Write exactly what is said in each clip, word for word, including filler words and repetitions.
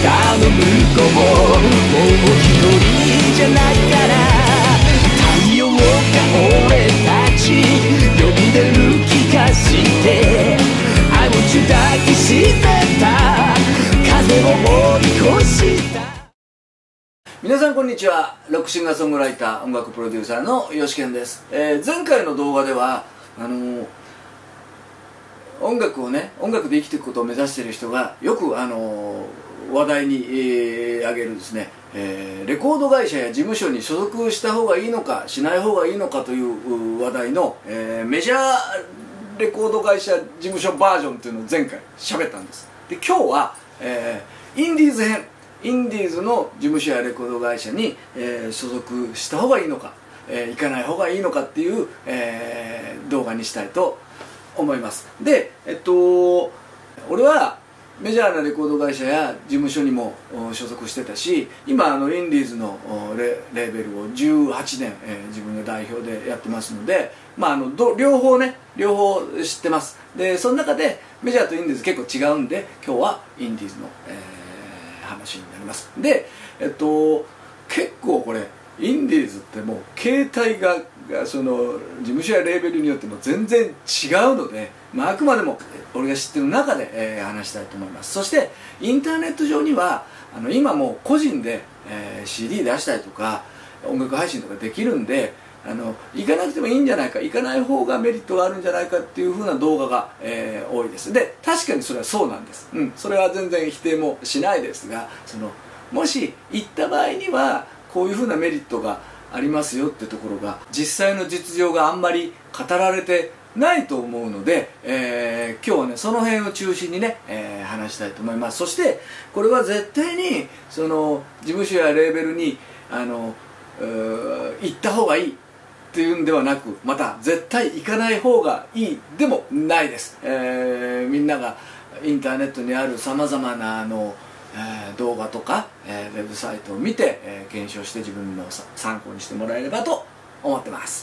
の向こうもう一人じゃないから太陽が俺たち呼んでる気がしてI want you抱きしめた風を追い越した皆さんこんにちは。ロックシンガーソングライター音楽プロデューサーのよしけんです。えー、前回の動画ではあのー、音楽をね音楽で生きていくことを目指している人がよくあのー、話題に、えー、挙げるですね、えー、レコード会社や事務所に所属した方がいいのかしない方がいいのかという話題の、えー、メジャーレコード会社事務所バージョンというのを前回喋ったんです。で今日は、えー、インディーズ編インディーズの事務所やレコード会社に、えー、所属した方がいいのか、えー、行かない方がいいのかっていう、えー、動画にしたいと思います。で、えっと俺はメジャーなレコード会社や事務所にも所属してたし、今あのインディーズの レ, レーベルをじゅうはちねん、えー、自分が代表でやってますので、まあ、あのど両方ね両方知ってます。でその中でメジャーとインディーズ結構違うんで今日はインディーズの、えー話になります。で、えっと結構これインディーズってもう形態がその事務所やレーベルによっても全然違うので、まあ、あくまでも俺が知ってる中で、えー、話したいと思います。そしてインターネット上にはあの今もう個人で、えー、シーディー 出したりとか音楽配信とかできるんで、あの行かなくてもいいんじゃないか、行かない方がメリットがあるんじゃないかっていう風な動画が、えー、多いです。で確かにそれはそうなんです、うん、それは全然否定もしないですが、そのもし行った場合にはこういう風なメリットがありますよってところが実際の実情があんまり語られてないと思うので、えー、今日はねその辺を中心にね、えー、話したいと思います。そしてこれは絶対にその事務所やレーベルにあの行った方がいいっていうんではなく、また絶対行かない方がいいでもないです。えー、みんながインターネットにあるさまざまなあの、えー、動画とか、えー、ウェブサイトを見て、えー、検証して自分の参考にしてもらえればと思ってます。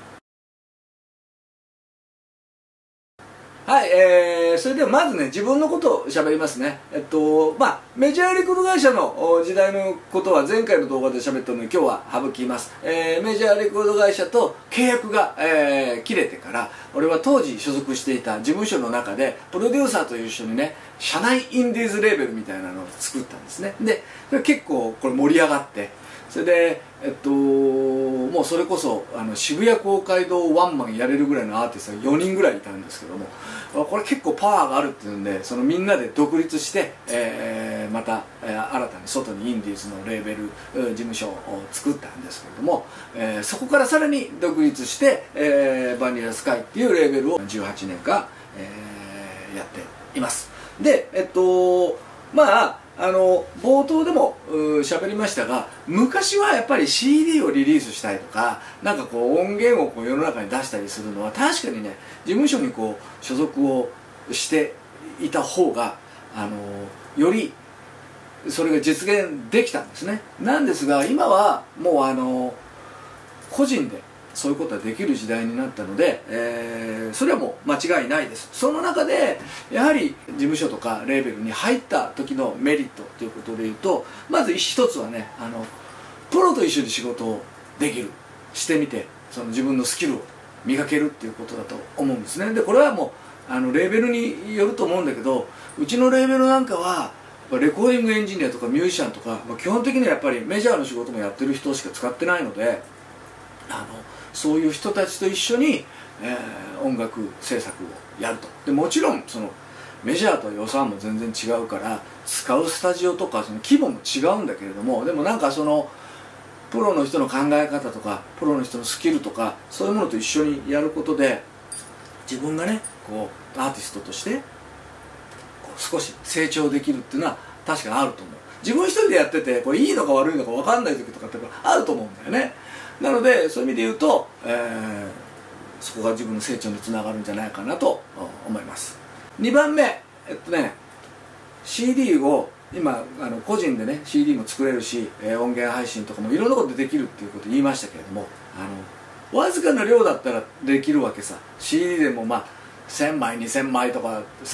はい、えー、それではまずね自分のことを喋りますね。えっとまあメジャーレコード会社の時代のことは前回の動画で喋ったので今日は省きます。えー、メジャーレコード会社と契約が、えー、切れてから俺は当時所属していた事務所の中でプロデューサーと一緒にね社内インディーズレーベルみたいなのを作ったんですね。で結構これ盛り上がって、それでえっともうそれこそあの渋谷公会堂ワンマンやれるぐらいのアーティストがよにんぐらいいたんですけども、これ結構パワーがあるっていうんでそのみんなで独立して、えー、また、えー、新たに外にインディーズのレーベル事務所を作ったんですけれども、えー、そこからさらに独立して、えー、バニラスカイっていうレーベルをじゅうはちねんかん、えー、やっています。でえっとまああの冒頭でも喋りましたが、昔はやっぱり シーディー をリリースしたりとかなんかこう音源をこう世の中に出したりするのは確かにね事務所にこう所属をしていた方があのよりそれが実現できたんですね。なんですが今はもうあの個人でそういうことができる時代になったので、えー、それはもう間違いないです。その中でやはり事務所とかレーベルに入った時のメリットということでいうと、まず一つはねあのプロと一緒に仕事をできるしてみてその自分のスキルを磨けるっていうことだと思うんですね。でこれはもうあのレーベルによると思うんだけど、うちのレーベルなんかはレコーディングエンジニアとかミュージシャンとか、まあ、基本的にはやっぱりメジャーの仕事もやってる人しか使ってないので、あのそういう人たちと一緒に、えー、音楽制作をやると。でもちろんそのメジャーと予算も全然違うから使うスタジオとかその規模も違うんだけれども、でもなんかそのプロの人の考え方とかプロの人のスキルとかそういうものと一緒にやることで自分がねこうアーティストとしてこう少し成長できるっていうのは確かにあると思う。自分一人でやっててこれいいのか悪いのか分かんない時とかってあると思うんだよね。なのでそういう意味で言うと、えー、そこが自分の成長につながるんじゃないかなと思います。にばんめえっとね シーディー を今あの個人でね シーディー も作れるし、えー、音源配信とかもいろんなことできるっていうことを言いましたけれども、あのわずかな量だったらできるわけさ。 シーディー でもまあせんまいにせんまいとかさ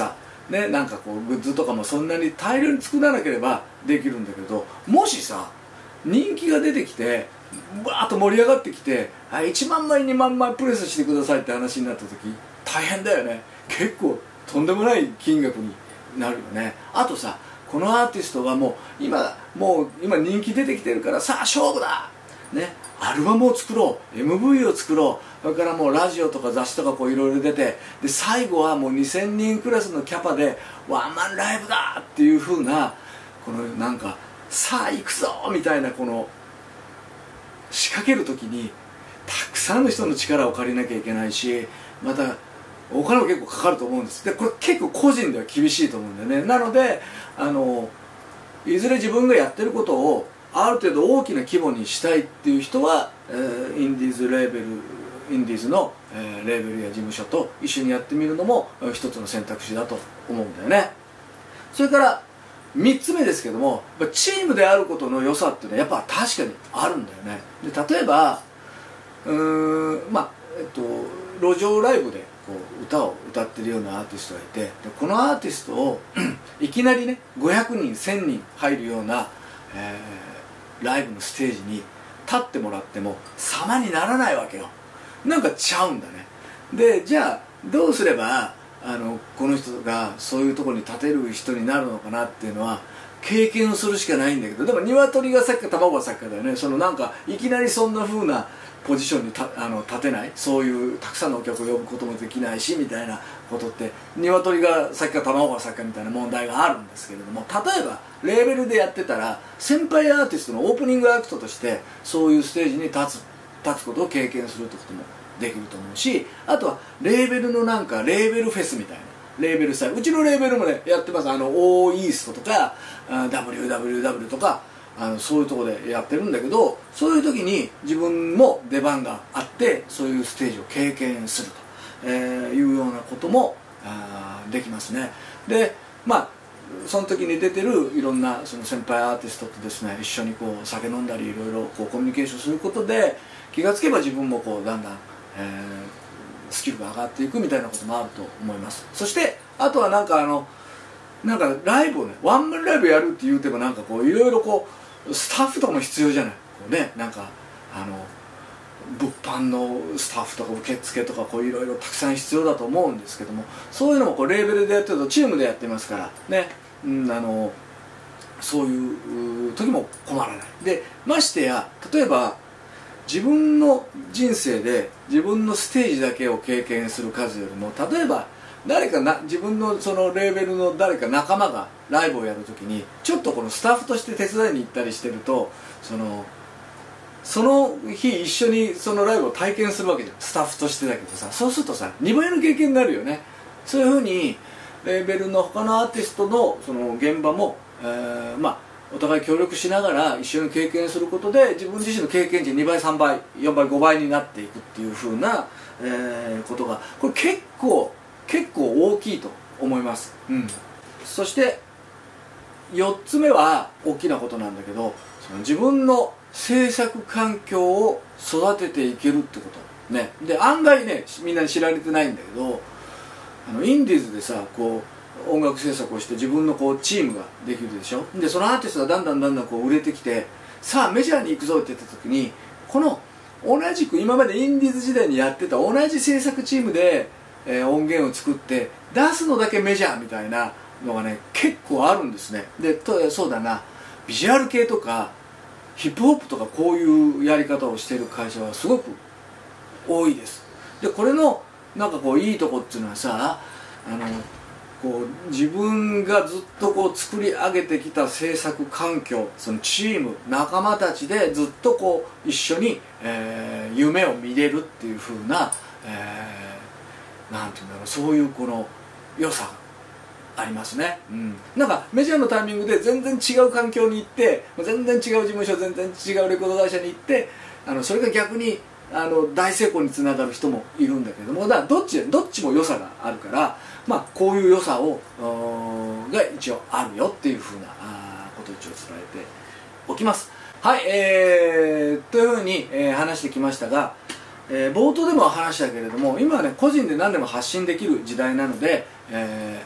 ね、なんかこうグッズとかもそんなに大量に作らなければできるんだけど、もしさ人気が出てきてバーッと盛り上がってきて、あいちまんまいにまんまいプレスしてくださいって話になった時大変だよね。結構とんでもない金額になるよね。あとさ、このアーティストがもう今もう今人気出てきてるから、さあ勝負だね、アルバムを作ろう、 エムブイ を作ろう、それからもうラジオとか雑誌とかこういろいろ出て、で最後はもうにせんにんクラスのキャパでワンマンライブだっていう風な、このなんかさあ行くぞみたいな、この仕掛ける時にたくさんの人の力を借りなきゃいけないし、またお金も結構かかると思うんです。でこれ結構個人では厳しいと思うんだよね。なのであのいずれ自分がやってることをある程度大きな規模にしたいっていう人は、えー、インディーズレーベルインディーズの、えー、レーベルや事務所と一緒にやってみるのも一つの選択肢だと思うんだよね。それからみっつめですけども、チームであることの良さっていうのはやっぱ確かにあるんだよね。で例えばうーんまあえっと路上ライブでこう歌を歌ってるようなアーティストがいて、でこのアーティストをいきなりねごひゃくにんせんにん入るような、えー、ライブのステージに立ってもらっても様にならないわけよ。なんかちゃうんだね。でじゃあどうすればあのこの人がそういうところに立てる人になるのかなっていうのは経験をするしかないんだけど、でも鶏が先か卵が先かだよね。そのなんかいきなりそんな風なポジションにたあの立てない、そういうたくさんのお客を呼ぶこともできないしみたいなことって、鶏が先か卵が先かみたいな問題があるんですけれども、例えばレーベルでやってたら先輩アーティストのオープニングアクトとしてそういうステージに立つ立つことを経験するってこともできると思うし、あとはレーベルのなんかレーベルフェスみたいな、レーベル祭、うちのレーベルもねやってます。あの オーイーストとか ダブリューダブリューダブリュー とかあのそういうところでやってるんだけど、そういう時に自分も出番があってそういうステージを経験すると、えー、いうようなこともあできますね。でまあその時に出てるいろんなその先輩アーティストとですね一緒にこう酒飲んだりいろいろこうコミュニケーションすることで気がつけば自分もこうだんだん、えー、スキルが上がっていくみたいなこともあると思います。そしてあとはなんかあのなんかライブをねワンマンライブやるって言うてもなんかこういろいろこうスタッフとかも必要じゃない。こうねなんかあの物販のスタッフとか受付とかこういろいろたくさん必要だと思うんですけども、そういうのもこうレーベルでやってるとチームでやってますからね、うん、あのそういう時も困らない。でましてや例えば自分の人生で自分のステージだけを経験する数よりも、例えば誰かな自分のそのレーベルの誰か仲間がライブをやるときにちょっとこのスタッフとして手伝いに行ったりしてると、そのその日一緒にそのライブを体験するわけじゃん、スタッフとしてだけどさ、そうするとさにばいの経験になるよね。そういうふうにレーベルの他のアーティストのその現場も、えー、まあお互い協力しながら一緒に経験することで自分自身の経験値にばいさんばいよんばいごばいになっていくっていうふうな、えー、ことがこれ結構結構大きいと思います、うん、そしてよっつめは大きなことなんだけど、その自分の制作環境を育てていけるってことね。で案外ねみんなに知られてないんだけど、あのインディーズでさこう音楽制作をして自分のこうチームができるでしょ。でそのアーティストがだんだんだんだんこう売れてきて、さあメジャーに行くぞって言った時に、この同じく今までインディーズ時代にやってた同じ制作チームでえー、音源を作って出すのだけメジャーみたいなのがね結構あるんですね。でとそうだな、ビジュアル系とかヒップホップとかこういうやり方をしている会社はすごく多いです。でこれのなんかこういいとこっていうのはさ、あのこう自分がずっとこう作り上げてきた制作環境、そのチーム仲間たちでずっとこう一緒に、えー、夢を見れるっていう風な、えーなんていうんだろう、そういうこの良さがありますね、うん、なんかメジャーのタイミングで全然違う環境に行って全然違う事務所全然違うレコード会社に行ってあのそれが逆にあの大成功につながる人もいるんだけども、だからどっちどっちも良さがあるから、まあ、こういう良さをが一応あるよっていうふうなことを一応伝えておきます。はい、えー、というふうに、えー、話してきましたが、えー、冒頭でも話したけれども今はね個人で何でも発信できる時代なので、えー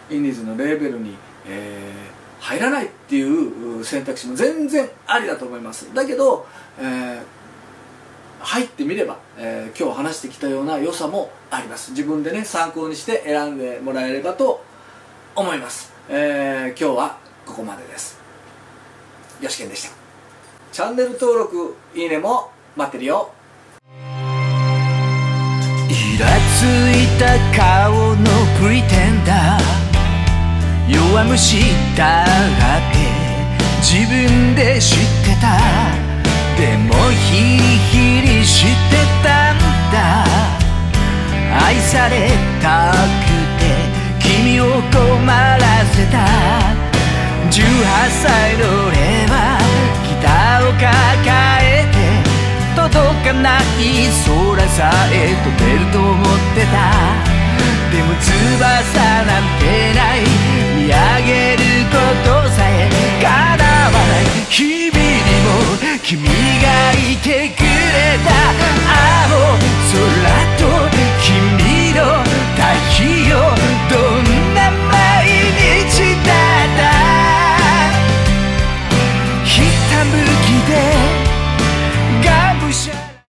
インディーズのレーベルに、えー、入らないっていう選択肢も全然ありだと思います。だけど、えー、入ってみれば、えー、今日話してきたような良さもあります。自分でね参考にして選んでもらえればと思います。えー、今日はここまでです。よしけんでした。チャンネル登録いいねも待ってるよ。 イラついた顔のプリテンダー、弱虫だって自分で知ってた。でもヒリヒリしてたんだ。愛されたくて君を困らせた。じゅうはっさいの俺はギターを抱えて届かない空さえ飛べると思ってた。でも翼なんてない、見上げることさえ叶わない日々にも君がいてくれた。ああもう